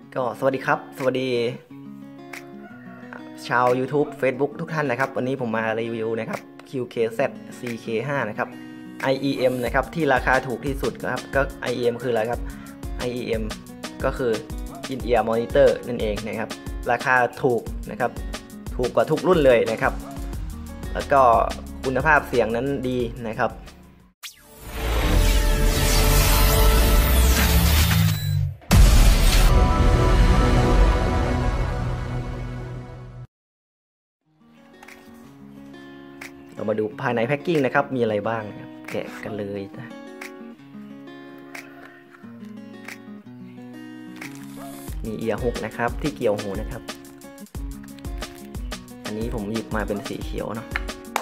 ก็สวัสดีครับสวัสดีชาว YouTube Facebook ทุกท่านนะครับวันนี้ผมมารีวิวนะครับ QKZ CK5 นะครับ IEM นะครับที่ราคาถูกที่สุดครับก็ IEM คืออะไรครับ IEM ก็คือ In-Ear Monitor นั่นเองนะครับราคาถูกนะครับถูกกว่าทุกรุ่นเลยนะครับแล้วก็คุณภาพเสียงนั้นดีนะครับเรามาดูภายในแพ็กกิ้งนะครับมีอะไรบ้างแกะกันเลยนะมีเอียร์ฮุกนะครับที่เกี่ยวหูนะครับอันนี้ผมหยิบมาเป็นสีเขียวเนาะ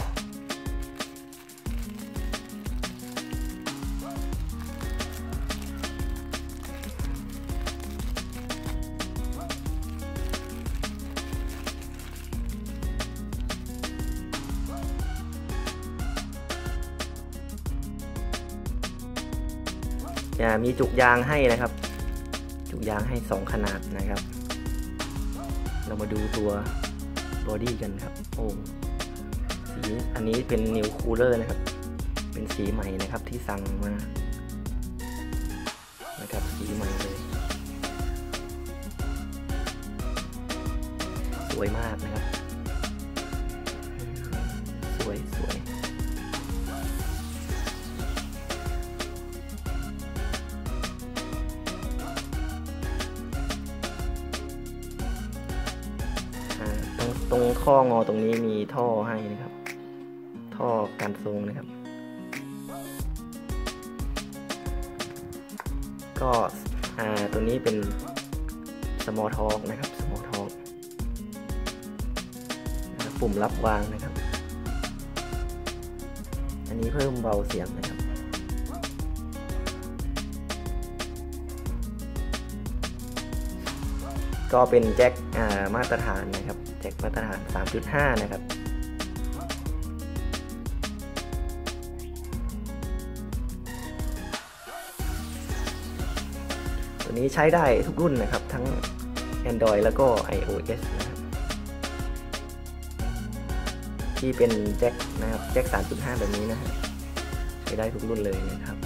จะมีจุกยางให้นะครับจุกยางให้2ขนาดนะครับเรามาดูตัวบอดี้กันครับโอ้สีอันนี้เป็นนิวคูลเลอร์นะครับเป็นสีใหม่นะครับที่สั่งมานะครับสีใหม่เลยสวยมากนะครับสวยตรงข้องอตรงนี้มีท่อให้นะครับท่อการทรงนะครับก็ตัวนี้เป็น small talk นะครับ small talk ปุ่มรับวางนะครับอันนี้เพิ่มเบาเสียงนะครับก็เป็นแจ็คมาตรฐานนะครับแจ็คมาตรฐาน 3.5 นะครับตัวนี้ใช้ได้ทุกรุ่นนะครับทั้ง Android แล้วก็ iOS นะครับที่เป็นแจ็คนะครับแจ็ค 3.5 แบบนี้นะใช้ได้ทุกรุ่นเลยนะครับ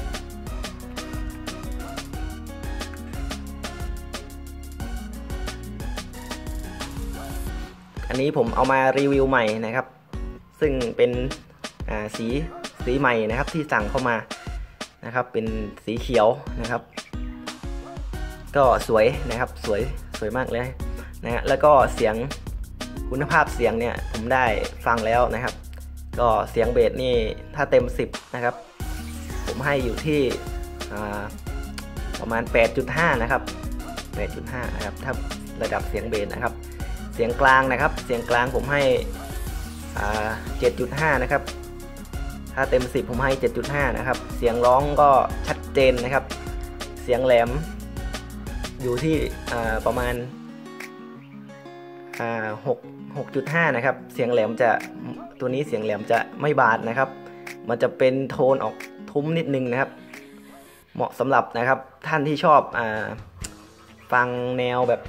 อันนี้ผมเอามารีวิวใหม่นะครับซึ่งเป็นสีใหม่นะครับที่สั่งเข้ามานะครับเป็นสีเขียวนะครับก็สวยนะครับสวยมากเลยนะฮะแล้วก็เสียงคุณภาพเสียงเนี่ยผมได้ฟังแล้วนะครับก็เสียงเบสนี่ถ้าเต็ม10นะครับผมให้อยู่ที่ประมาณ 8.5 นะครับ 8.5 นะครับถ้าระดับเสียงเบสนะครับเสียงกลางนะครับเสียงกลางผมให้ 7.5 นะครับถ้าเต็ม10ผมให้ 7.5 นะครับเสียงร้องก็ชัดเจนนะครับเสียงแหลมอยู่ที่ประมาณ6.5 นะครับเสียงแหลมจะตัวนี้เสียงแหลมจะไม่บาดนะครับมันจะเป็นโทนออกทุ้มนิดนึงนะครับเหมาะสำหรับนะครับท่านที่ชอบฟังแนวแบบ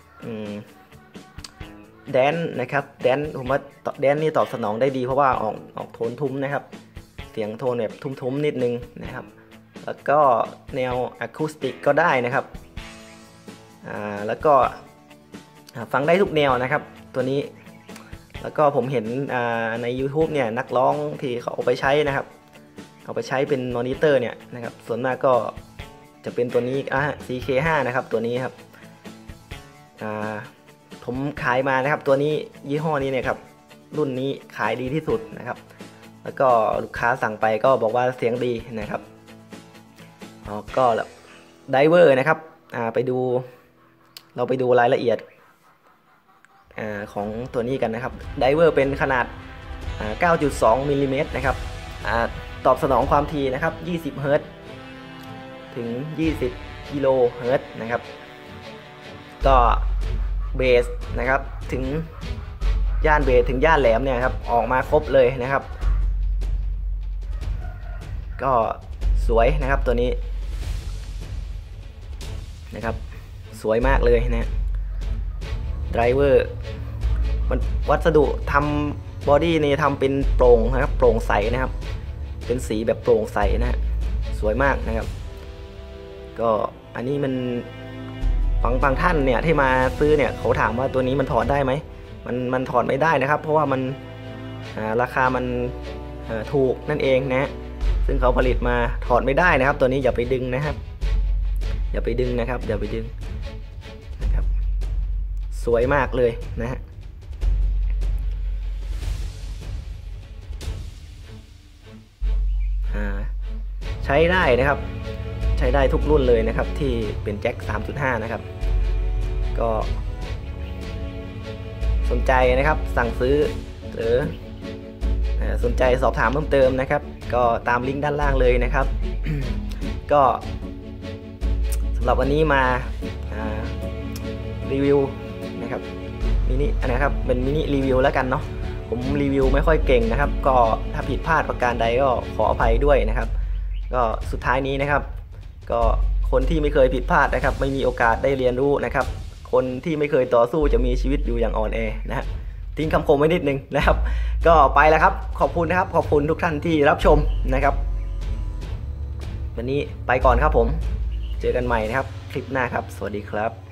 แดนนะครับแดนผมว่าแดนนี่ตอบสนองได้ดีเพราะว่าออกโทนทุ้มนะครับเสียงโทนแบบทุ้มนิดนึงนะครับแล้วก็แนวอะคูสติกก็ได้นะครับแล้วก็ฟังได้ทุกแนวนะครับตัวนี้แล้วก็ผมเห็นใน YouTube เนี่ยนักร้องที่เขาเอาไปใช้นะครับเอาไปใช้เป็นมอนิเตอร์เนี่ยนะครับส่วนมากก็จะเป็นตัวนี้CK5 นะครับตัวนี้ครับผมขายมานะครับตัวนี้ยี่ห้อนี้เนี่ยครับรุ่นนี้ขายดีที่สุดนะครับแล้วก็ลูกค้าสั่งไปก็บอกว่าเสียงดีนะครับก็ไดเวอร์นะครับเราไปดูรายละเอียดของตัวนี้กันนะครับไดเวอร์เป็นขนาด 9.2 มิลลิเมตรนะครับตอบสนองความถี่นะครับ20 เฮิรตซ์ถึง 20 กิโลเฮิรตซ์นะครับก็เบสนะครับถึงย่านเบสถึงย่านแหลมเนี่ยครับออกมาครบเลยนะครับก็สวยนะครับตัวนี้นะครับสวยมากเลยนะไดรเวอร์มันวัสดุทำบอดี้นี่ทำเป็นโปร่งนะครับโปร่งใสนะครับเป็นสีแบบโปร่งใสนะสวยมากนะครับก็อันนี้มันบางท่านเนี่ยที่มาซื้อเนี่ยเขาถามว่าตัวนี้มันถอดได้ไหมมันถอดไม่ได้นะครับเพราะว่ามันราคามันถูกนั่นเองนะซึ่งเขาผลิตมาถอดไม่ได้นะครับตัวนี้อย่าไปดึงนะครับอย่าไปดึงนะครับอย่าไปดึงนะครับสวยมากเลยนะฮะใช้ได้นะครับใช้ได้ทุกรุ่นเลยนะครับที่เป็นแจ็ค 3.5 นะครับก็สนใจนะครับสั่งซื้อหรือสนใจสอบถามเพิ่มเติมนะครับก็ตามลิงก์ด้านล่างเลยนะครับ ก็สำหรับวันนี้มารีวิวนะครับมินินะครับเป็นมินิรีวิวแล้วกันเนาะผมรีวิวไม่ค่อยเก่งนะครับก็ถ้าผิดพลาดประการใดก็ขออภัยด้วยนะครับก็สุดท้ายนี้นะครับก็คนที่ไม่เคยผิดพลาดนะครับไม่มีโอกาสได้เรียนรู้นะครับคนที่ไม่เคยต่อสู้จะมีชีวิตอยู่อย่างอ่อนแอนะฮะทิ้งคำคมไว้นิดนึงนะครับก็ไปแล้วครับขอบคุณนะครับขอบคุณทุกท่านที่รับชมนะครับวันนี้ไปก่อนครับผมเจอกันใหม่นะครับคลิปหน้าครับสวัสดีครับ